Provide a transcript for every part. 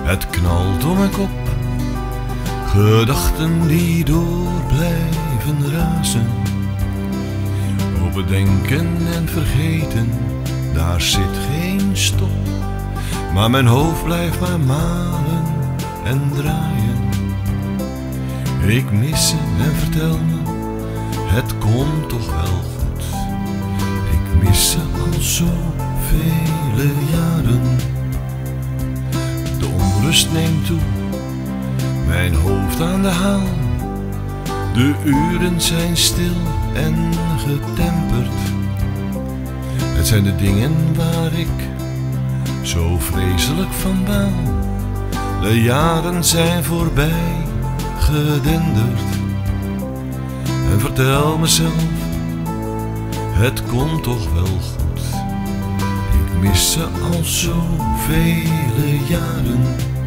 Het knalt om mijn kop, gedachten die door blijven razen. Op het denken en vergeten, daar zit geen stop. Maar mijn hoofd blijft maar malen en draaien. Ik mis ze en vertel me, het komt toch wel goed. Ik mis ze al zoveel jaren. De onrust neemt toe, mijn hoofd aan de haal. De uren zijn stil en getemperd. Het zijn de dingen waar ik zo vreselijk van baal. De jaren zijn voorbij gedenderd. En vertel mezelf, het komt toch wel goed. Ik mis ze al zoveel jaren.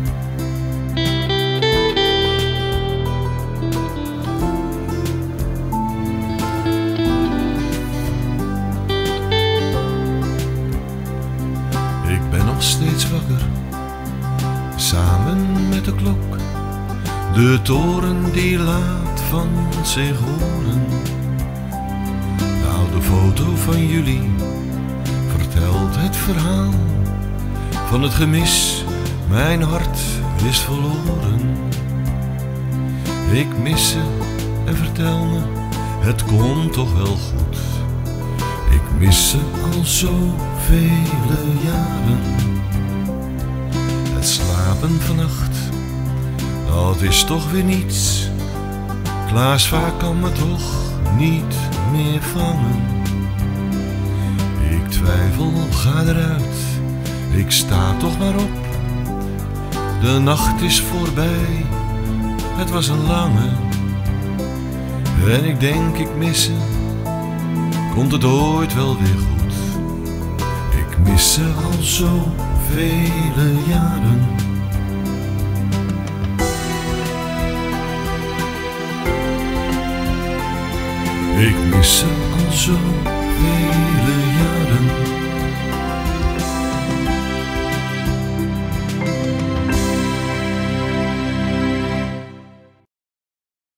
Ik ben nog steeds wakker, samen met de klok. De toren die laat van zich horen. De oude foto van jullie vertelt het verhaal van het gemis, mijn hart is verloren. Ik mis ze en vertel me, het komt toch wel goed. Ik mis ze al zoveel jaren. Het slapen vannacht, dat is toch weer niets. Klaasvaart kan me toch niet meer vangen. Ik twijfel, ga eruit, ik sta toch maar op. De nacht is voorbij, het was een lange. En ik denk, ik mis ze, komt het ooit wel weer goed. Ik mis ze al zoveel jaren. Ik mis ze al zoveel jaren.